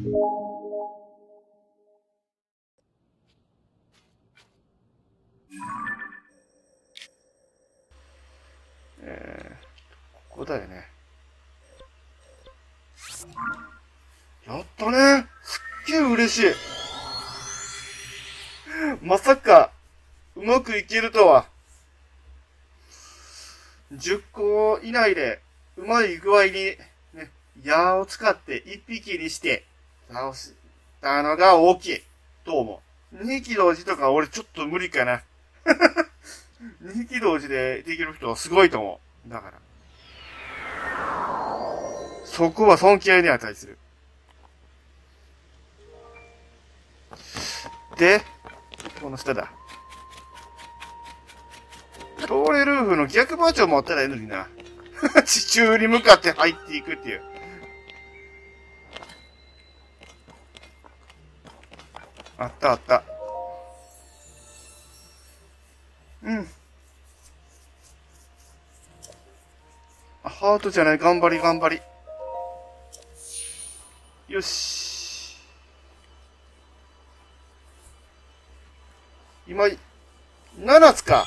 ここだよね。やったね。すっげえ嬉しい。まさか、うまくいけるとは。10個以内で、うまい具合に、ね、矢を使って1匹にして、倒したのが大きい。と思う。2匹同時とか俺ちょっと無理かな。2匹同時でできる人はすごいと思う。だから。そこは尊敬に値する。で、この下だ。トーレルーフの逆バージョンもあったらいいのにな。地中に向かって入っていくっていう。あったあった。うん。ハートじゃない、頑張り頑張り。よし。今、7つか。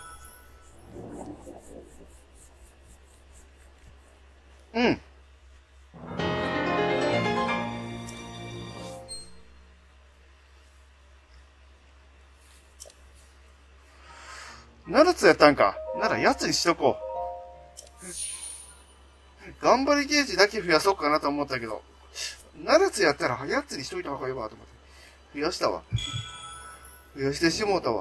うん。7つやったんか。なら8つにしとこう。頑張りゲージだけ増やそうかなと思ったけど、7つやったら8つにしといた方がいいわと思って。増やしたわ。増やしてしもうたわ。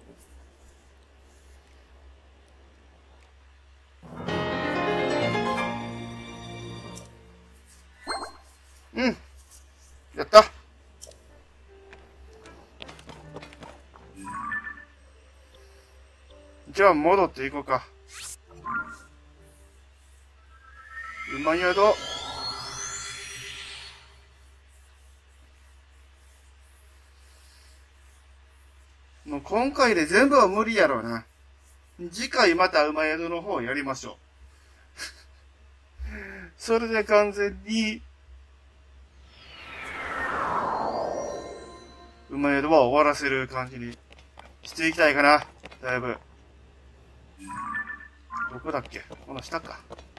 うん。やった。じゃあ戻っていこうか。馬宿。もう今回で全部は無理やろうな。次回また馬宿の方やりましょう。それで完全に、馬宿は終わらせる感じにしていきたいかな。だいぶ。どこだっけ？この下か。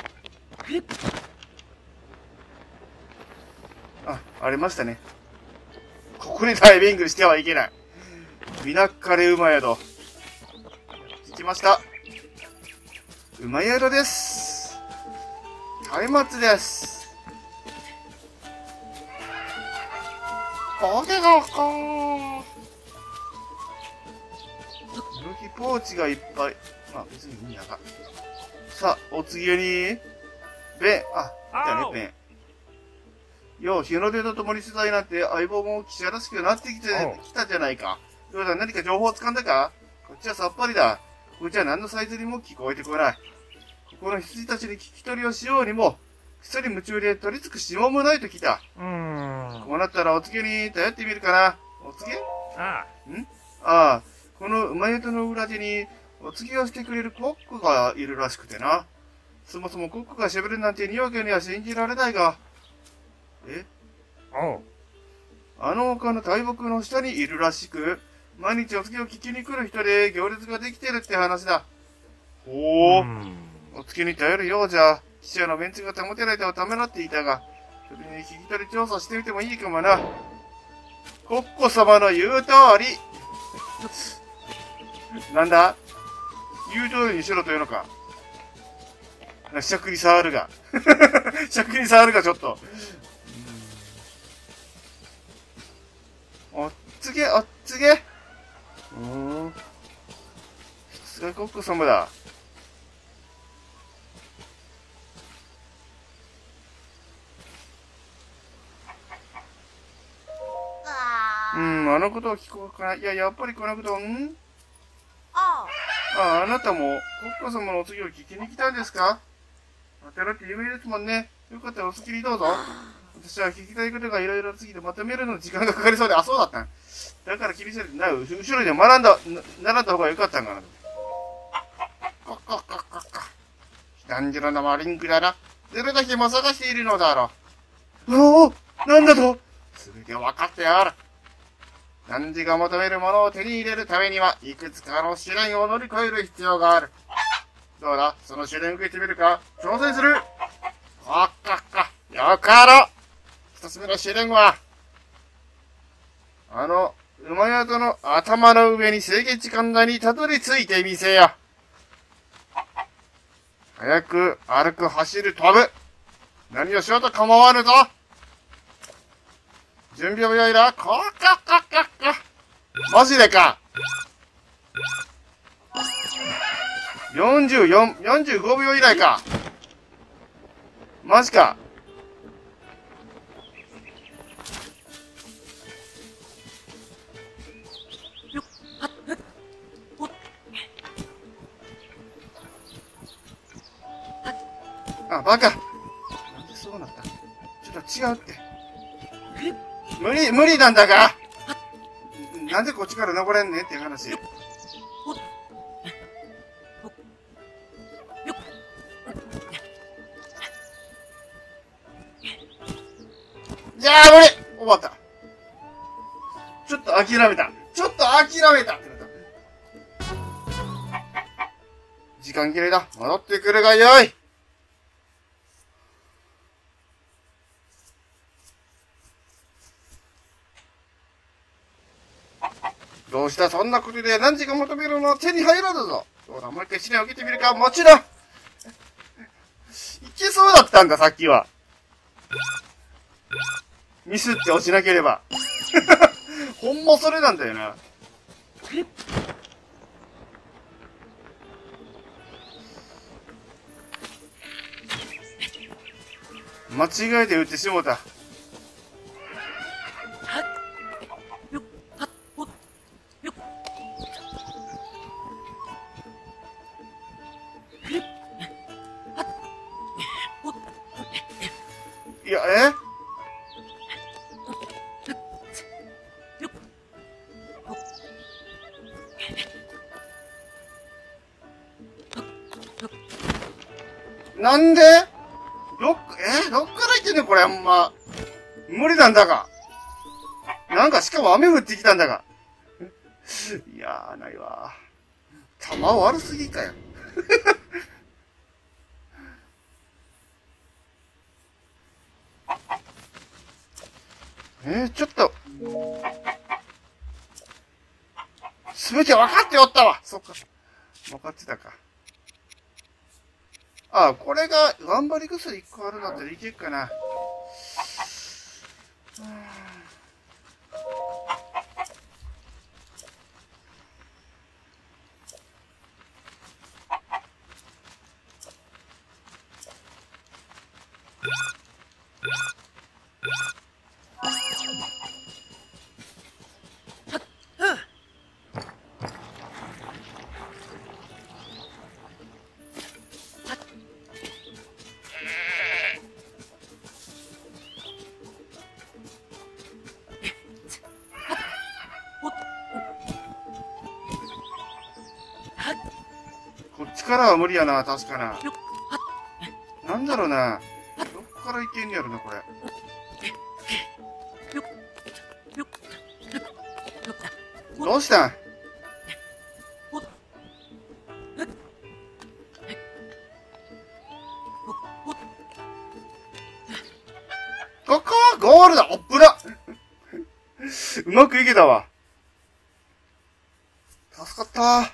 ありましたね。ここにダイビングしてはいけない。みなかれ馬宿。着きました。馬宿です。松明です。ポーチがいっぱい。まあ別にいいんだが。さあ、お次に、ベン。見たね、ベン。よう、日の出とともに取材になって相棒も記者らしくなってきたじゃないか。どうだ、何か情報を掴んだか？こっちはさっぱりだ。こっちは何のサイズにも聞こえてこない。ここの羊たちに聞き取りをしようにも、一人夢中で取り付くしようもないと来た。こうなったらお告げに頼ってみるかな。お告げ？この馬宿の裏手にお告げをしてくれるコックがいるらしくてな。そもそもコックが喋るなんてにわけには信じられないが。あの丘の大木の下にいるらしく、毎日お告げを聞きに来る人で行列ができてるって話だ。お告げに頼るようじゃ、記者のメンツが保てないとはためらっていたが、それに聞き取り調査してみてもいいかもな。コッコ様の言う通り。なんだ？言う通りにしろというのか。尺に触るが。尺に触るがちょっと。おっつげ。さすがコッコ様だ。あのことを聞こうかな。いや、やっぱりこのこと、あなたも、コッコ様のお告げを聞きに来たんですか？当たるって有名ですもんね。よかったらお好きにどうぞ。私は聞きたいことがいろいろすぎてまとめるのに時間がかかりそうで、そうだったん。だから気にせず、後ろで習んだ方がよかったんかな。何時のマリンクだな。どれだけも探しているのだろう。なんだと？ すべて分かってやる。汝が求めるものを手に入れるためには、いくつかの試練を乗り越える必要がある。どうだ、その試練受けてみるか？挑戦する。かっかっか。よかろう。一つ目の試練は、馬宿の頭の上に制限時間内にたどり着いてみせよ。早く歩く、走る、飛ぶ。何をしようと構わぬぞ。準備は良いな。こっかっかっかっか。マジでか。45秒以内か。マジか。あ、バカ。なんでそうなった？ちょっと違うって。無理なんだが。なんでこっちから登れんねんっていう話。じゃあ無理！終わった。ちょっと諦めたってなった。時間切れだ。戻ってくるがよい。どうした？そんなことで何時間求めるのは手に入らずぞ。どうだ、もう一回試練を受けてみるか。もちろん。いけそうだったんだ、さっきは。ミスって落ちなければ。ほんまそれなんだよな。間違えて打ってしもうた。いや、なんで？どっから行ってんねん、これ、ほんま。無理なんだが。なんか、しかも雨降ってきたんだが。いやー、ないわ。球悪すぎかよ。ちょっと。すべて分かっておったわ。そっか。分かってたか。あ、これが、頑張り薬1個あるんだったらいけるかな。こっちからは無理やな、確かな。なんだろうな。どっから行けんやろな、これ。どうしたん？ここはゴールだ！おっぶらうまくいけたわ。助かったー。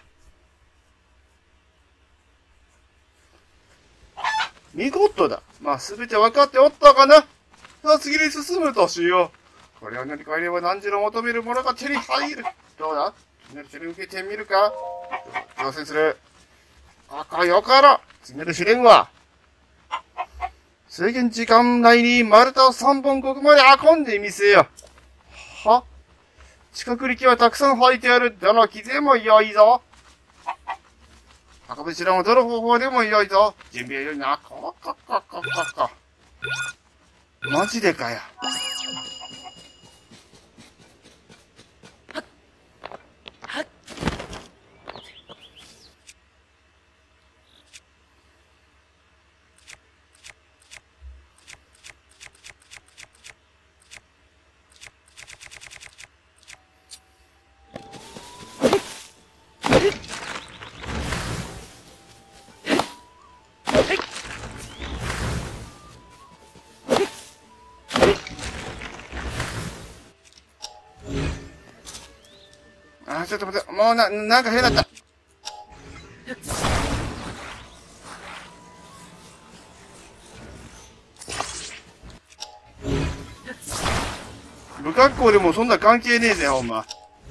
見事だ。まあ、すべて分かっておったかな。さあ、次に進むとしよう。これを乗り越えれば何時の求めるものが手に入る。どうだ？次の受けてみるか？挑戦する。よかろ。次の試練は、制限時間内に丸太を3本ここまで運んでみせよ。は？近くに木はたくさん生えてある。どの木でも良いぞ。運ぶ手段はどの方法でも良いぞ。準備は良いな。マジでかよ。 あー、ちょっと待って、もうなんか変だった。不格好でもそんな関係ねえぜ、ほんま。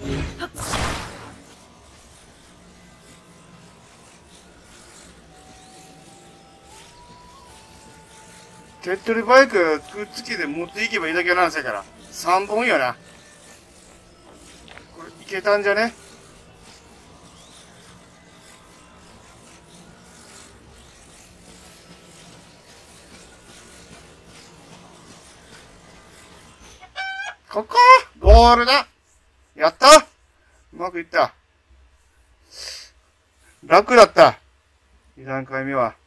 手っ取りバイクくっつけて持っていけばいいだけなんせやから。3本よな。これ、いけたんじゃね？ここゴールだ。やった。うまくいった。楽だった。2段階目は。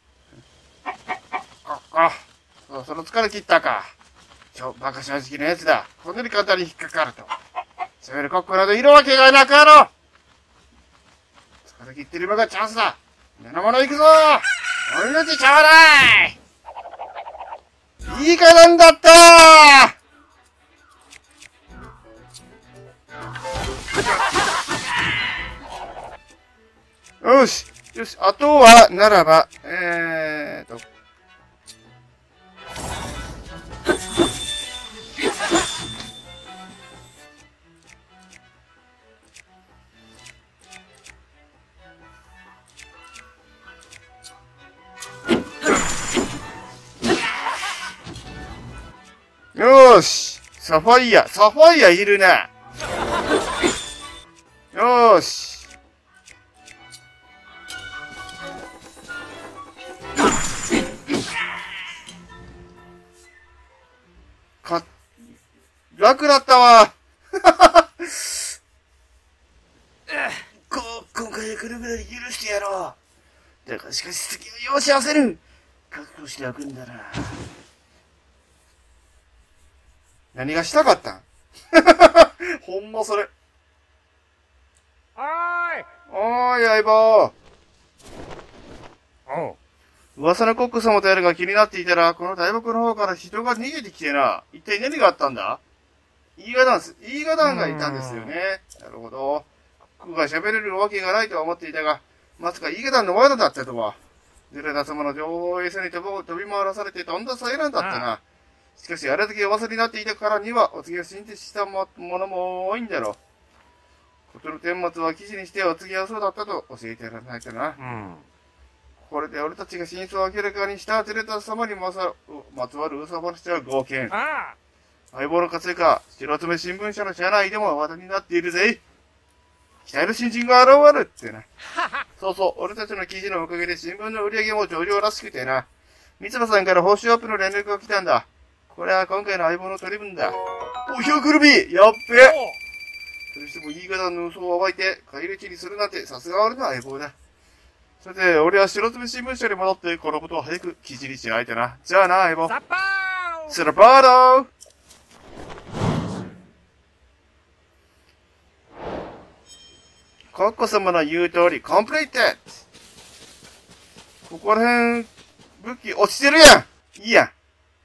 その疲れ切ったか。バカ正直なやつだ。こんなに簡単に引っかかると。それよりコックなどいるわけがなかろう。疲れ切ってる今がチャンスだ。目の物行くぞ。俺の手ちゃわない。いいかなんだったー。よし。よし。あとは、ならば、よーし。サファイアいるな。よーし。楽だったわ。今回はこれぐらい許してやろう。だがしかし次は容赦はせぬ。覚悟しておくんだな。何がしたかったんほんまそれ。 おーい。 おーい、相棒。 おう。 噂のコック様とやるが気になっていたら、この大木の方から人が逃げてきてな。一体何があったんだ？イーガダンがいたんですよね。なるほど。コックが喋れるわけがないとは思っていたが、まさかイーガダンの罠だったとは。ゼルダ様の情報を餌に飛び回らされてとんだ災難だったな。しかし、あれだけ噂になっていたからには、お告げを信じしたものも多いんだろう。ことの顛末は記事にしてお告げはそうだったと教えてやらないとな。これで俺たちが真相を明らかにしたゼルダ様にまつわる噂話は合憲。相棒の活躍か、白爪新聞社の社内でも話題になっているぜ。期待の新人が現るってな。そうそう、俺たちの記事のおかげで新聞の売り上げも上々らしくてな。三葉さんから報酬アップの連絡が来たんだ。これは今回の相棒の取り分だ。お、ひょくるみやっべそれしてもいい方の嘘を暴いて、返り討ちにするなんて、さすが俺の相棒だ。それで、俺は白爪新聞社に戻って、このことを早く記事にしないとな。じゃあな、相棒。スラパードーコッコ様の言う通り、コンプリートここら辺、武器落ちてるやんいいやん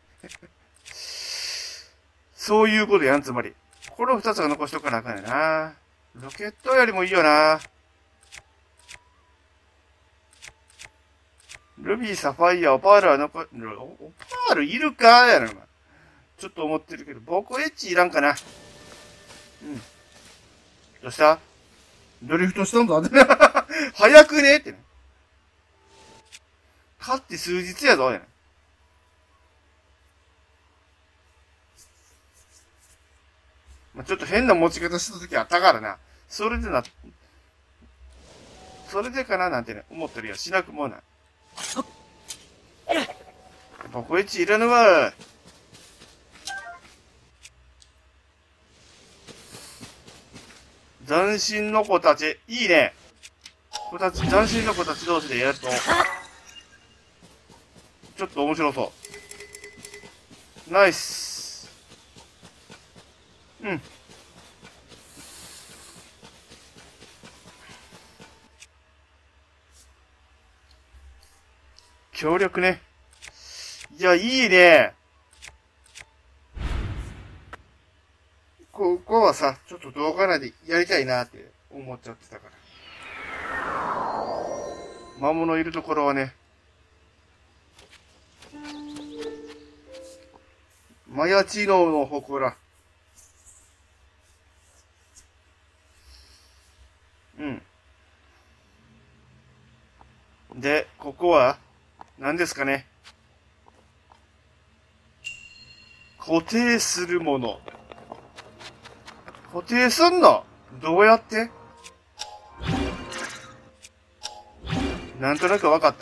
そういうことやん、つまり。この二つは残しとかなあかんやな。ロケットよりもいいよな。ルビー、サファイア、オパールはオパールいるかやな。ちょっと思ってるけど、ボコエッジいらんかな。どうしたドリフトしたんだ早くねってね。勝って数日やぞ、やな。まあ、ちょっと変な持ち方した時あったからな。それでかななんてね、思ったりはしなくもない。ボコエッジいらぬわ。斬新の子たち。いいね。斬新の子たち同士でやると、ちょっと面白そう。ナイス。協力ね。いや、いいね。ここはさ、ちょっと動画内でやりたいなって思っちゃってたから。魔物いるところはね、マヤチノの祠。うん。で、ここは、何ですかね。固定するもの。固定すんの？どうやって？なんとなくわかった。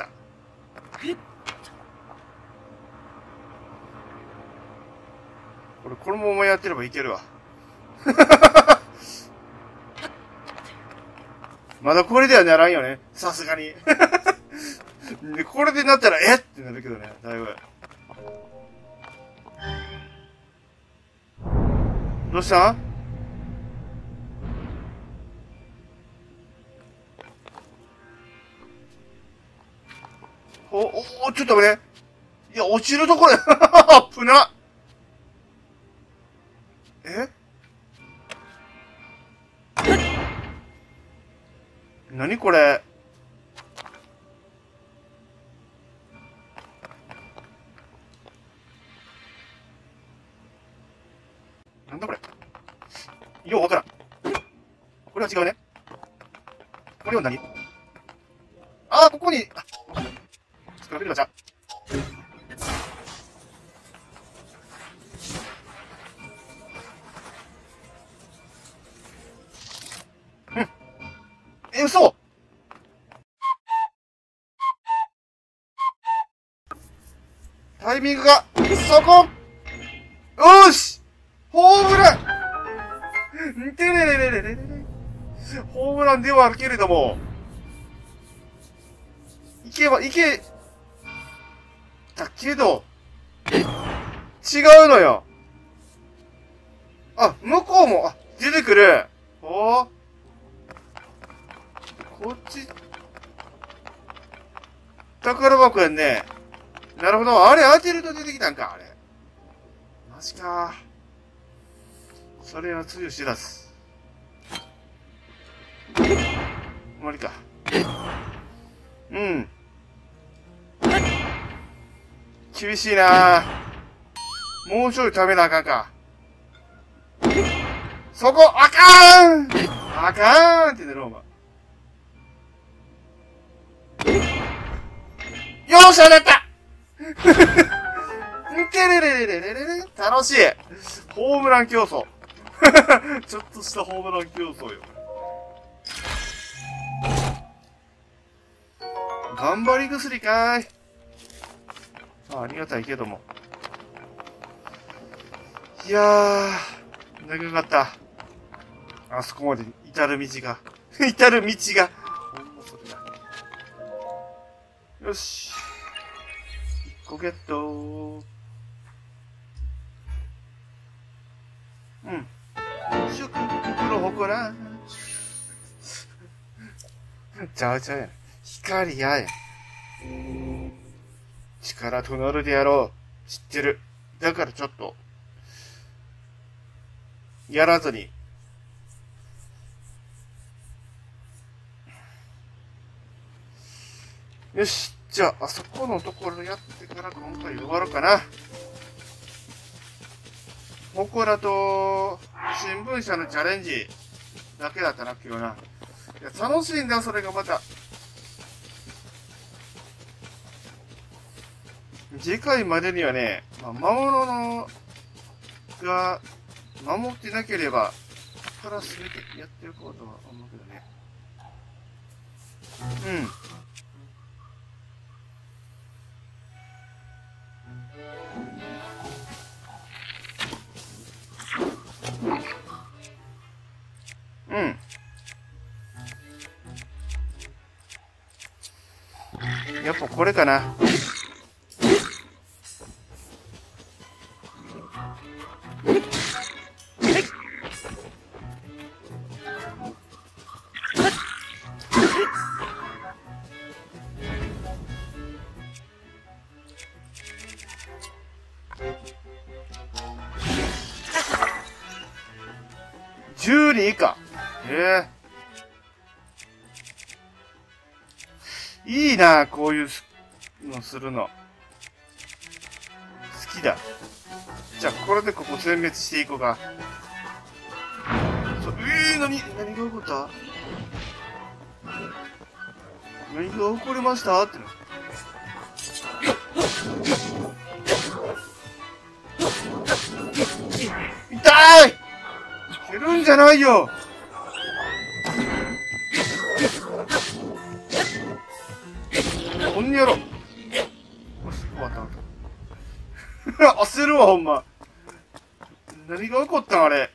このままやってればいけるわ。まだこれではならんよね。さすがに。で、これでなったら、えってなるけどね、だいぶ。どうした？ちょっと待って。いや、落ちるところ危な。え？何これ？なんだこれ？ようわからん。これは違うね。これは何？ここに、作られるガチャ。嘘！タイミングが、そこ！よし！ホームラン！てれれれれれれれ。ホームランではあるけれども、いけたけど、違うのよ。向こうも、出てくる。こっち、宝箱やんね。なるほど。あれ当てると出てきたんか、あれ。マジか。それはつゆ知らず。終わりか。うん。厳しいな。もうちょい食べなあかんか。そこ、あかんってね、ローマ。よっしゃ、なったてれれれれれれれ。楽しい。ホームラン競争。ちょっとしたホームラン競争よ。頑張り薬かーい。ありがたいけども。いやー、長かった。あそこまで至る道が。至る道が。ほんまそれだ。よし。1個ゲット。うん。祝福の祠。ちゃうちゃうやん。光やや。力となるでやろう。知ってる。だからちょっと、やらずに。よし。じゃあ、あそこのところやってから今回終わろうかな。祠と、新聞社のチャレンジだけだったな、今日な。いや、楽しいんだ、それがまた。次回までにはね、魔物のが守ってなければ、から全てやっていこうとは思うけどね。やっぱこれかな。12以下。 いいな、こういうのするの。好きだ。じゃあ、これでここ全滅していこうか。何が起こった？何が起こりましたっての。痛い！蹴るんじゃないよ！こんにゃろ。よし、終わった。焦るわ、ほんま。何が起こったんあれ。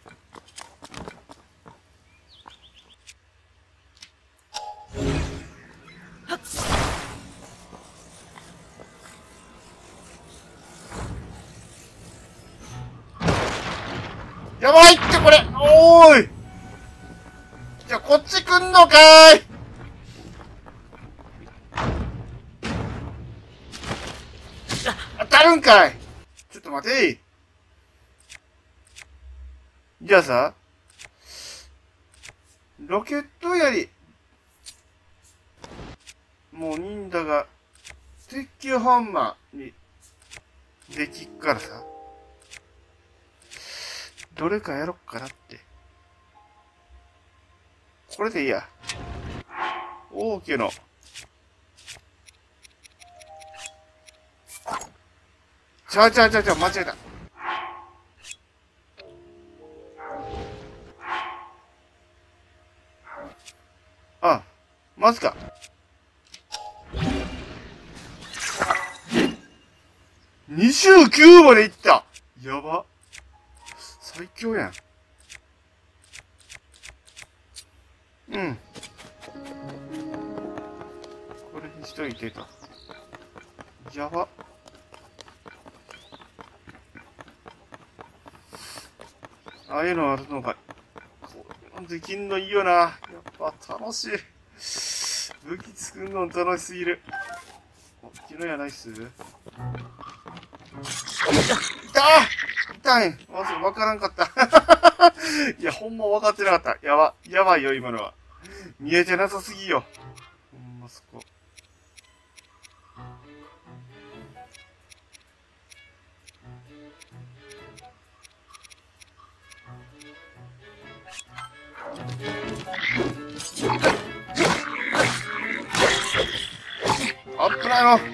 やばいってこれ。おーい。じゃあこっち来んのかーい。当たるんかい。ちょっと待てい。じゃあさ、ロケット槍。もう忍だが、鉄球ハンマーにできっからさ。どれかやろっかなって。これでいいや。オーケーの。間違えた。あ、マジか。29までいった。やば。最強やん。うん。これにしといてと。やば。ああいうのあるのが、こういうのできんのいいよな。やっぱ楽しい。武器作るの楽しすぎる。お、昨日やないっす。痛い！わからんかった。いや、ほんまわかってなかった。やばいよ、今のは。見えてなさすぎよ。ほんまそこ。危ないの。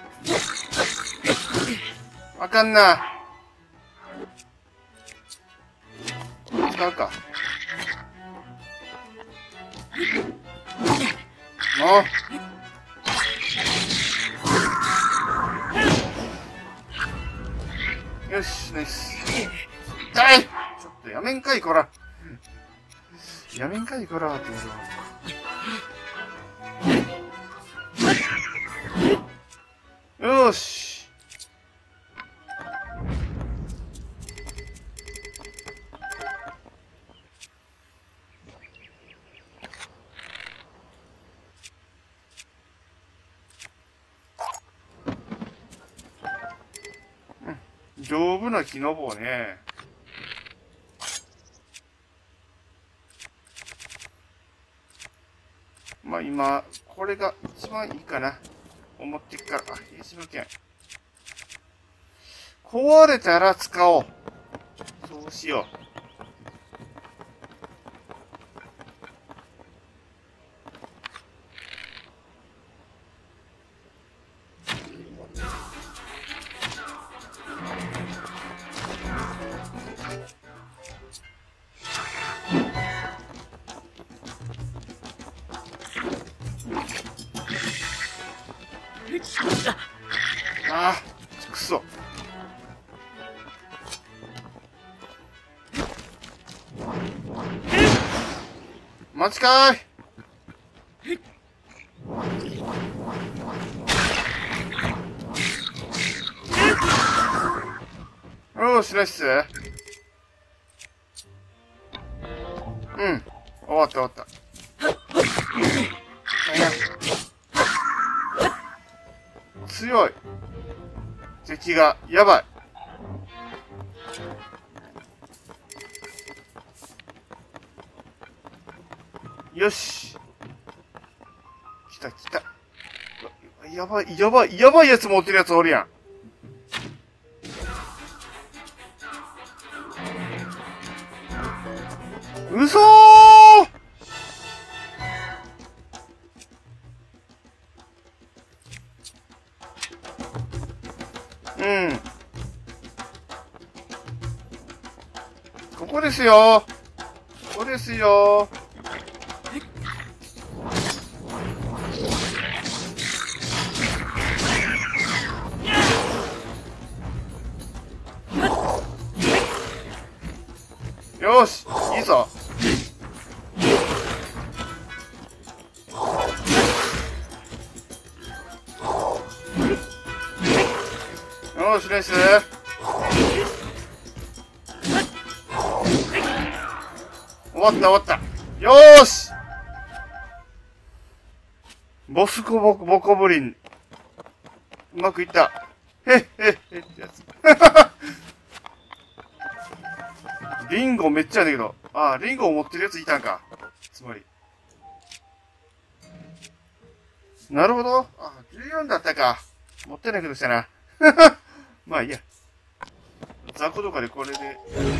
わかんな。使うか。もう。よし、ナイス。痛い！ちょっとやめんかい、こら。やめんかい、こら、って言うの。よし。丈夫な木の棒ね。まあ今、これが一番いいかな。思ってっから。あ、兵士の剣。壊れたら使おう。そうしよう。ああ、くそ。待ちかーい。よーし、ナイス。うん。終わった。強い。敵が、やばい。よし。来た。 やばい、やばい、やばいやつ持ってるやつおるやん。嘘ー。うん。ここですよ。ここですよ。よし、いいぞ。よし、ナイス。終わった、終わった。よーし。ボスコボコブリン。うまくいった。へっへっへってやつ。リンゴめっちゃあるんだけど。ああ、リンゴを持ってるやついたんか。つまり。なるほど。あ、14だったか。持ってないけどしたな。まあいいや。雑魚とかでこれで。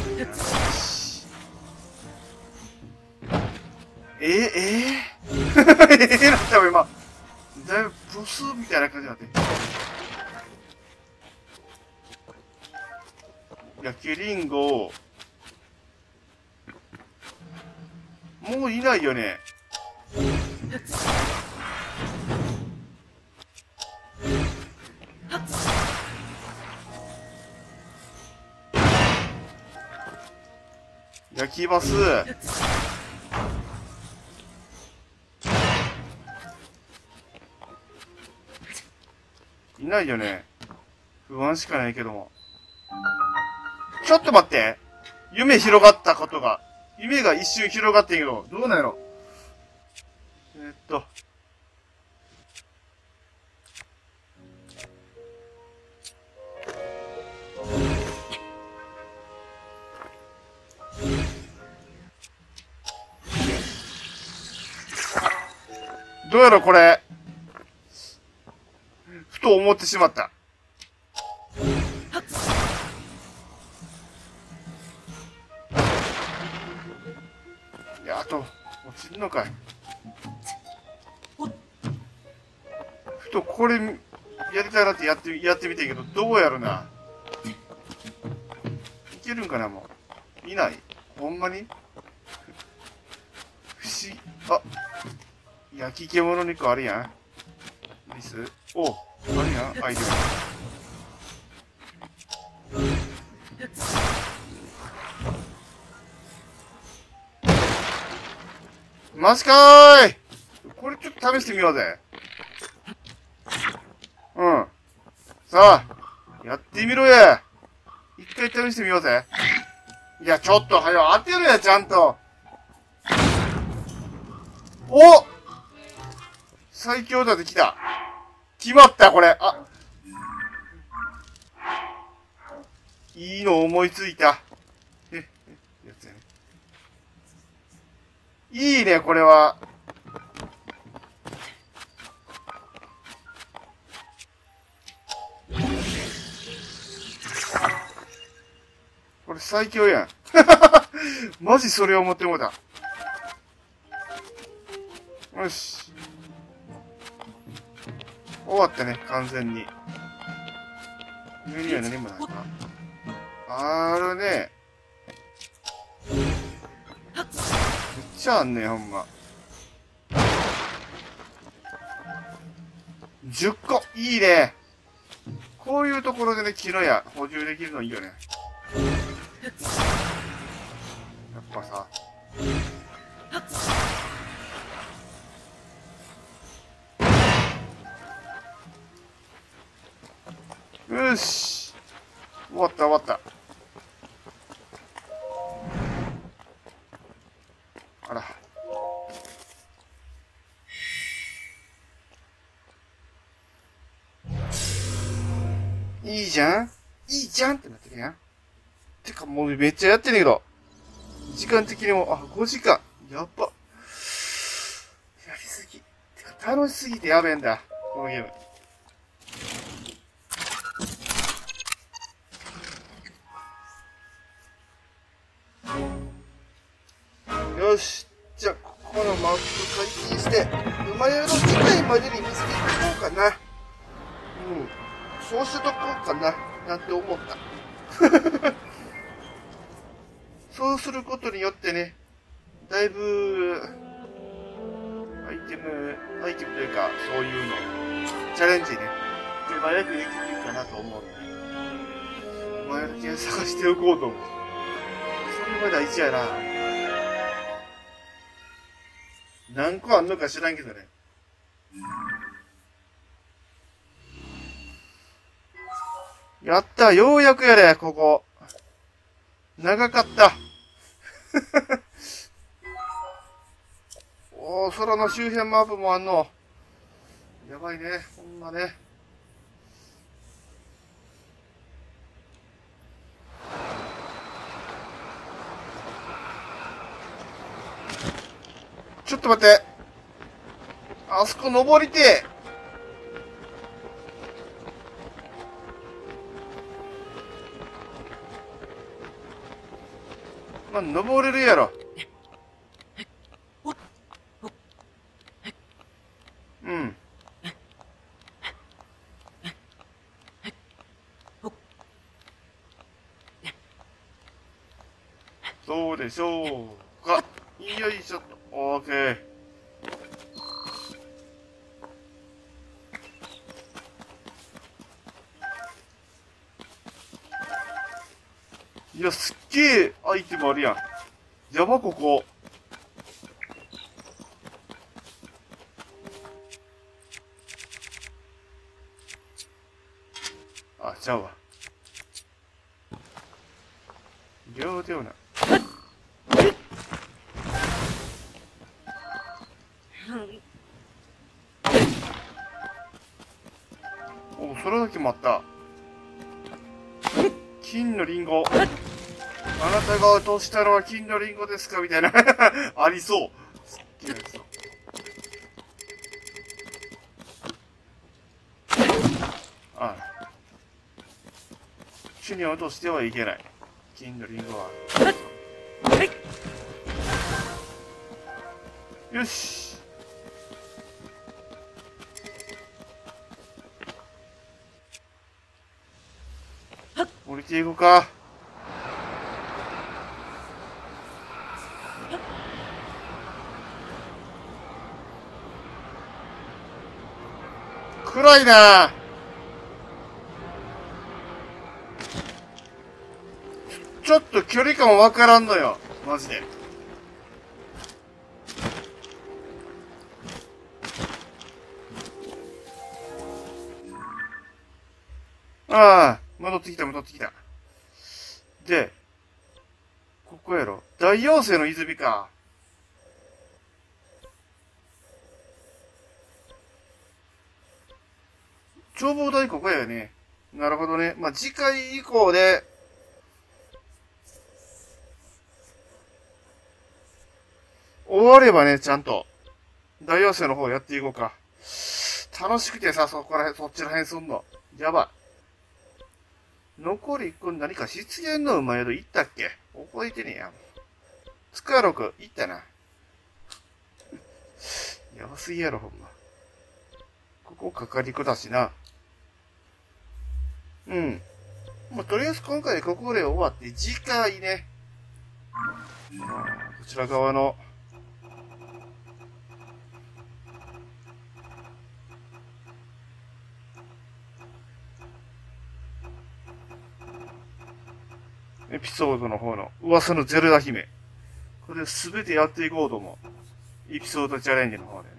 なったわ今。だいぶボスみたいな感じになって。焼きリンゴ。もういないよね。焼きバス。いないよね。不安しかないけども。ちょっと待って。夢広がったことが。夢が一瞬広がってんけど、どうなんやろ。どうやろこれ。ふと思ってしまった。いや、あと、落ちるのかい。ふとこれ、やりたいなってやってみてんけど、どうやるな。いけるんかな、もう。いない。ほんまに不思議。あ、焼き獣肉あるやん。リスお、あるやん、アイテム。マジかーい。これちょっと試してみようぜ。うん。さあ、やってみろや。一回試してみようぜ。いや、ちょっと、はよ、当てろや、ちゃんと。お！最強だって来た。決まった、これ。あ。いいの思いついた。やつやね。いいね、これは。これ最強やん。マジそれを思ってもうた。よし。終わったね、完全に。上には何もないか。あるね。めっちゃあんねん、ほんま。10個いいね。こういうところでね、木の矢補充できるのいいよね。やっぱさ。よし。終わった終わった。あら。いいじゃんいいじゃんってなってるやん。てかもうめっちゃやってんねんけど。時間的にも、5時間。やっば。やりすぎ。てか楽しすぎてやべえんだ。このゲーム。 よし。じゃあ、ここのマップ解禁して、馬屋の次回までに見つけていこうかな。うん。そうしとこうかな。なんて思った。そうすることによってね、だいぶ、アイテムというか、そういうの、チャレンジね、手早くできるかなと思うんで、馬屋の系探しておこうと思う。それが大事やな。何個あんのか知らんけどね。やった、ようやくやれ、ここ。長かった。おー、空の周辺マップもあんの。やばいね、こんなね。ちょっと待って。あそこ登りてえ。まあ、登れるやろ。うん。そうでしょうか。よいしょっと。オーケー。いや、すっげえアイテムあるやん。やば、ここ。あ、ちゃうわ。両手をな。お、それだけ待った。金のリンゴ。あなたが落としたのは金のリンゴですかみたいな。ありそう。すっげえありそう。ああ。主に落としてはいけない。金のリンゴは。よし。降りていこうか。暗いな。ちょっと距離感わからんのよ。マジで。ああ、戻ってきた。で、ここやろ。大妖精の泉か。眺望台ここやよね。なるほどね。まあ、次回以降で、終わればね、ちゃんと、大妖精の方やっていこうか。楽しくてさ、そっちら辺すんの。やばい。残り1個に何か出現の馬宿行ったっけ？覚えてねえや。つくやろく、行ったな。やばすぎやろ、ほんま。ここかかりこだしな。うん。まあ、とりあえず今回ここで終わって、次回ね、こちら側の、エピソードの方の噂のゼルダ姫。これすべてやっていこうと思う。エピソードチャレンジの方でね。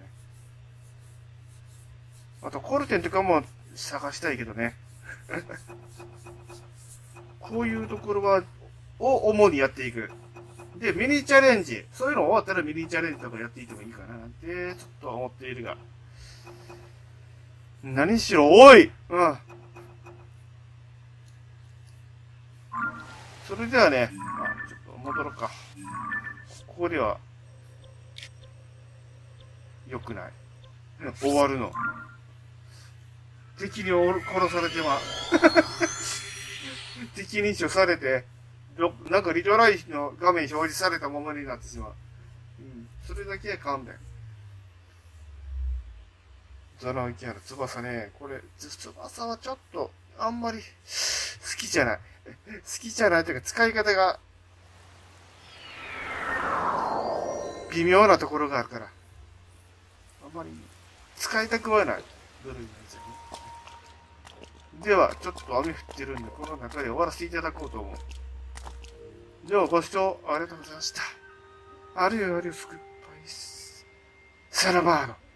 あとコルテンとかも探したいけどね。こういうところを主にやっていく。で、ミニチャレンジ。そういうの終わったらミニチャレンジとかやっていってもいいかななんて、ちょっと思っているが。何しろ多い。うん。それではね、ちょっと戻ろうか。ここでは、良くない。終わるの。敵に殺されてまう。敵に処されて、なんかリトライの画面表示されたままになってしまう。 それだけは勘弁。ザナウキアの翼ね、これ、翼はちょっと、あんまり、好きじゃない。好きじゃないというか、使い方が、微妙なところがあるから。あんまり、使いたくはない。部類なんですよね。では、ちょっと雨降ってるんで、この中で終わらせていただこうと思う。では、ご視聴ありがとうございました。あるよ、スクッパイス。サラバーノ。